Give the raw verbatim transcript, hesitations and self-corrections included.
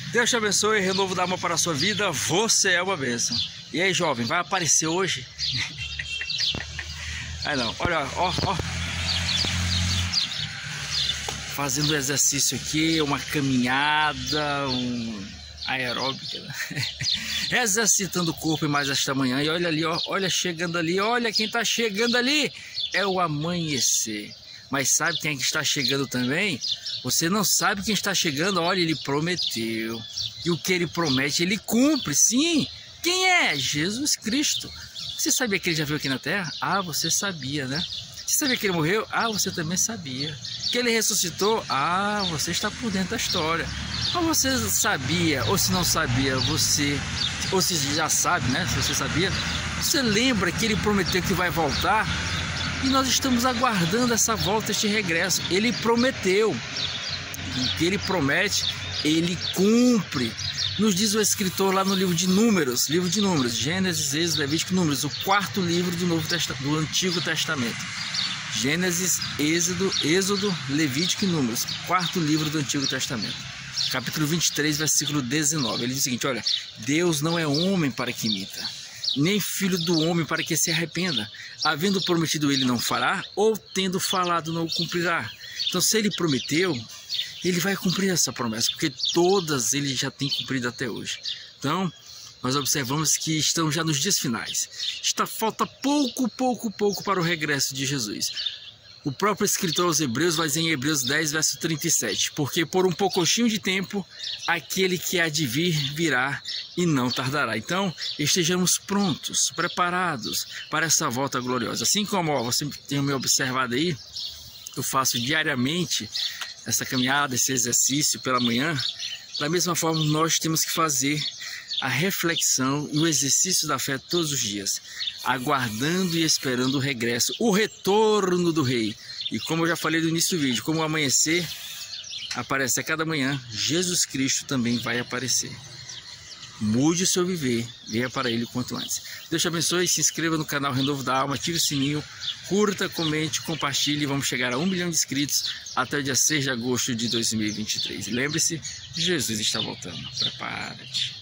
Deus te abençoe, renovo da alma para a sua vida, você é uma bênção. E aí, jovem, vai aparecer hoje? Aí não, olha, ó, ó. Fazendo exercício aqui, uma caminhada, um aeróbica, né? Exercitando o corpo mais esta manhã. E olha ali, ó, olha chegando ali, olha quem tá chegando ali. É o amanhecer. Mas sabe quem é que está chegando também? Você não sabe quem está chegando. Olha, ele prometeu. E o que ele promete, ele cumpre, sim. Quem é? Jesus Cristo. Você sabia que ele já veio aqui na Terra? Ah, você sabia, né? Você sabia que ele morreu? Ah, você também sabia. Que ele ressuscitou? Ah, você está por dentro da história. Ou você sabia, ou se não sabia, você... Ou se já sabe, né? Se você sabia. Você lembra que ele prometeu que vai voltar? E nós estamos aguardando essa volta, este regresso. Ele prometeu. O que ele promete, ele cumpre. Nos diz o escritor lá no livro de Números, livro de Números, Gênesis, Êxodo, Levítico, Números, o quarto livro do, Novo Testa, do Antigo Testamento. Gênesis, Êxodo, Êxodo, Levítico e Números, quarto livro do Antigo Testamento. Capítulo vinte e três, versículo dezenove. Ele diz o seguinte, olha, Deus não é homem para que imita, nem filho do homem para que se arrependa. Havendo prometido ele não fará, ou tendo falado não o cumprirá. Então se ele prometeu, ele vai cumprir essa promessa, porque todas ele já tem cumprido até hoje. Então, nós observamos que estamos já nos dias finais. Está, falta pouco, pouco, pouco para o regresso de Jesus. O próprio escritor aos Hebreus vai dizer em Hebreus dez, verso trinta e sete. Porque por um pouquinho de tempo, aquele que há de vir, virá e não tardará. Então, estejamos prontos, preparados para essa volta gloriosa. Assim como ó, você tem me observado aí, eu faço diariamente essa caminhada, esse exercício pela manhã. Da mesma forma, nós temos que fazer a reflexão e o exercício da fé todos os dias, aguardando e esperando o regresso, o retorno do Rei. E como eu já falei no início do vídeo, como o amanhecer aparece a cada manhã, Jesus Cristo também vai aparecer. Mude o seu viver, venha para Ele quanto antes. Deus te abençoe, se inscreva no canal Renovo da Alma, ative o sininho, curta, comente, compartilhe. Vamos chegar a um milhão de inscritos até o dia seis de agosto de dois mil e vinte e três. E lembre-se, Jesus está voltando. Prepara-te.